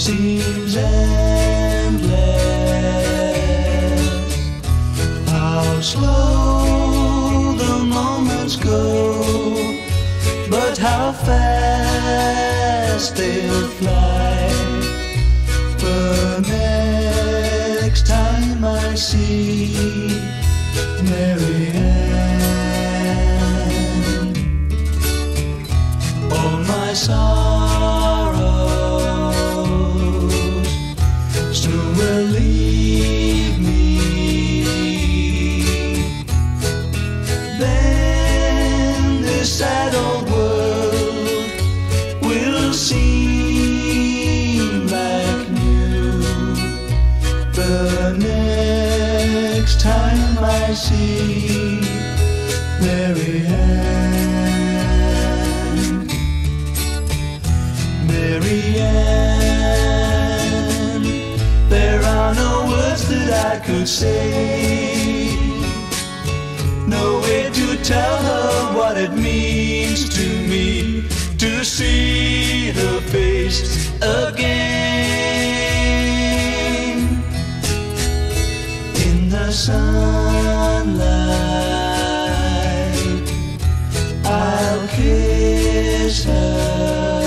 seems endless. How slow the moments go, but how fast they'll fly. The next time I see Mary Ann, all my sorrows soon will leave me. Then this sad old world will seem like new. The next time I see Mary Ann, Mary Ann, there are no words that I could say, no way to tell her what it means to me to see her face again. In the sunlight, I'll kiss her.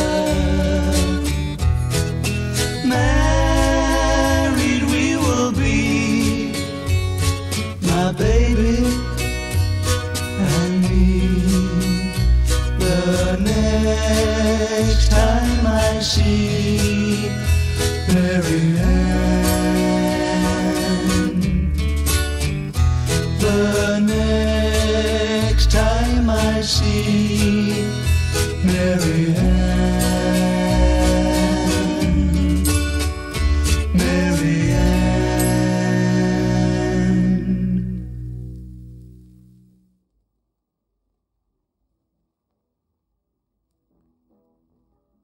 Married we will be, my baby and me. The next time I see Mary Ann, the next time I see Mary